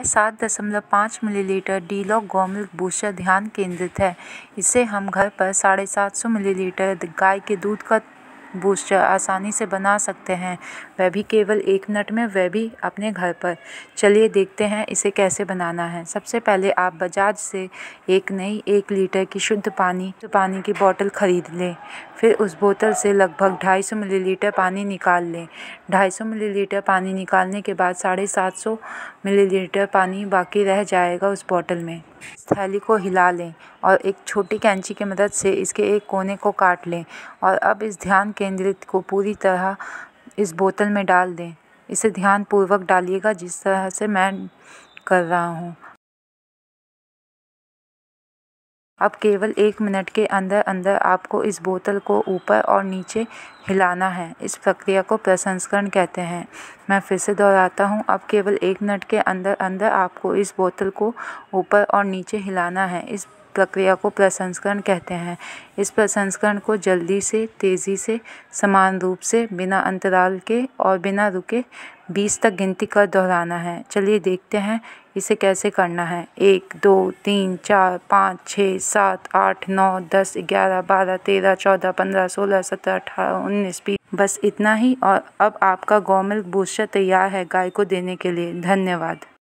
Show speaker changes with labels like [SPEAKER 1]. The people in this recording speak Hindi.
[SPEAKER 1] 7.5 मिलीलीटर डी-लॉक गौ मिल्क बूस्टर ध्यान केंद्रित है। इसे हम घर पर 750 मिलीलीटर गाय के दूध का बूस्टर आसानी से बना सकते हैं, वह भी केवल 1 मिनट में, वह भी अपने घर पर। चलिए देखते हैं इसे कैसे बनाना है। सबसे पहले आप बजाज से एक नई 1 लीटर की शुद्ध पानी की बोतल खरीद लें। फिर उस बोतल से लगभग 250 मिलीलीटर पानी निकाल लें। 250 मिलीलीटर पानी निकालने के बाद 750 मिलीलीटर पानी बाकी रह जाएगा उस बोतल में। इस थैली को हिला लें और एक छोटी कैंची की मदद से इसके एक कोने को काट लें और अब इस ध्यान केंद्रित को पूरी तरह इस बोतल में डाल दें। इसे ध्यानपूर्वक डालिएगा जिस तरह से मैं कर रहा हूँ। अब केवल 1 मिनट के अंदर अंदर आपको इस बोतल को ऊपर और नीचे हिलाना है। इस प्रक्रिया को प्रसंस्करण कहते हैं। मैं फिर से दोहराता हूँ, अब केवल 1 मिनट के अंदर अंदर आपको इस बोतल को ऊपर और नीचे हिलाना है। इस प्रक्रिया को प्रसंस्करण कहते हैं। इस प्रसंस्करण को जल्दी से, तेज़ी से, समान रूप से, बिना अंतराल के और बिना रुके 20 तक गिनती कर दोहराना है। चलिए देखते हैं इसे कैसे करना है। 1 2 3 4 5 6 7 8 9 10 11 12 13 14 15 16 17 18 19 20। बस इतना ही और अब आपका गौ मिल्क बूस्टर तैयार है गाय को देने के लिए। धन्यवाद।